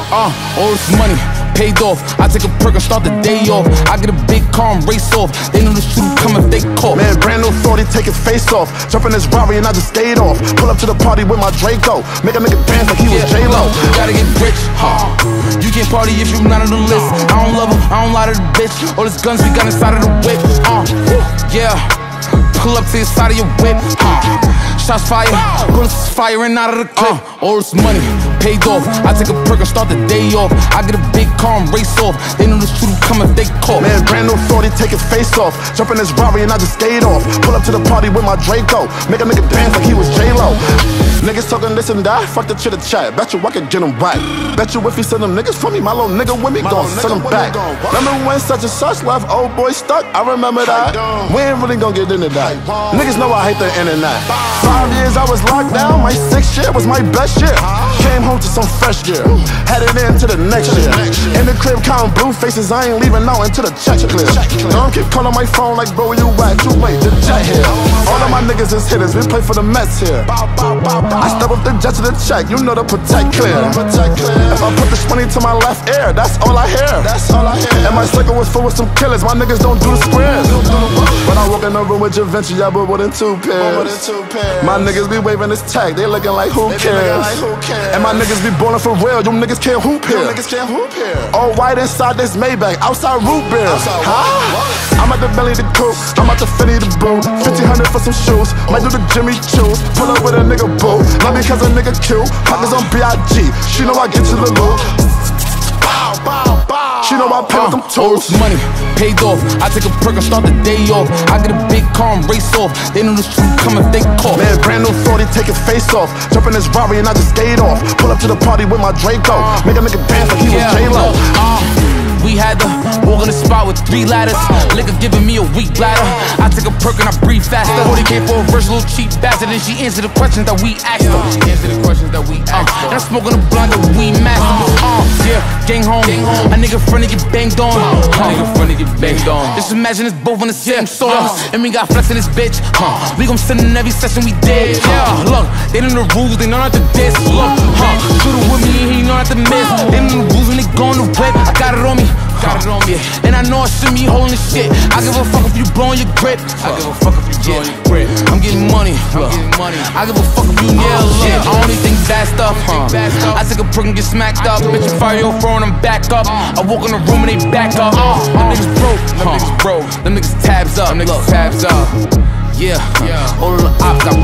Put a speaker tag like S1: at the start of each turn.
S1: All this money paid off. I take a perk and start the day off. I get a big car and race off. They know the shooter come if they call.
S2: Man, brand new 40, take his face off. Jump in this Rari and I just stayed off. Pull up to the party with my Draco. Make a nigga dance like he was J-Lo.
S1: You gotta get rich, You can't party if you not on the list. I don't love her, I don't lie to the bitch. All these guns we got inside of the whip, yeah. Pull up to the side of your whip, shots fire, bullets firing out of the clip. All this money paid off. I take a perk and start the day off. I get a big car and race off. They know the shooter come if they call.
S2: Man, brand new 40, take his face off. Jump in this Rari and I just stayed off. Pull up to the party with my Draco. Make a nigga dance like he was J-Lo. Niggas talking this and that, fuck the chitter chat. Bet you I can get him right. Bet you if he send them niggas for me, my little nigga with me gon' send them back. Remember when such and such left old boy stuck? I remember that. We ain't really gon' get into that. Niggas know I hate the internet. 5 years I was locked down, my 6th year was my best year. Came home to some fresh gear, headed into the next year. In the crib counting blue faces, I ain't leaving out until the check clear. Don't keep calling my phone like bro, where you at? Too late, the jet here. All of my niggas is hitters, we play for the Mets here. I step up the jet to the check, you know the protect clear. If I put this money to my left ear, that's all I hear. And my circle was full with some killers, my niggas don't do the squares. When I walk in the room with Javinci, I put more than 2 pairs. My niggas be waving this tag, they looking like who cares? And my niggas be ballin' for real, you niggas can't hoop here. All white inside this Maybach, outside root beer. I'm at the belly the coupe, I'm at the Fendi the boot. 1500 for some shoes, might do the Jimmy Choo's. Pull up with a nigga boo, not because a nigga cute. Pockets on B.I.G, she know I get to the loot. She know I pay with them tools.
S1: All this money paid off. I take a perk and start the day off. I get a big car and race off. They know the shooter come if they call.
S2: Man, brand new 40, take his face off. Jump in this Rari and I just stayed off. Pull up to the party with my Draco. Make a nigga dance like he was J-Lo.
S1: We had to walk in the spot with 3 ladders. Liquor giving me a weak bladder. I took a perk and I breathe faster. 40 came for a versatile cheap bastard, and she answered the questions that we asked her. And I'm smoking a blunt that we master. Yeah, gang home. A nigga friend to get banged on. Just imagine us both on the same soil, and we got flex in this bitch. We gon' send in every session we did. Yeah, look, they know the rules, they know not to diss. Look, shooter with me, he know not to miss. They know the rules when they go on the whip. I got it on me. And I know I see me holding this shit. I give a fuck if you blowing your grip. I'm getting money. I give a fuck if you nail shit. I only think bad stuff. I take a perk and get smacked up. Bitch, you fire your phone and back up. I walk in the room and they back up. Them niggas broke. Them niggas tabs up. Yeah. All of the ops got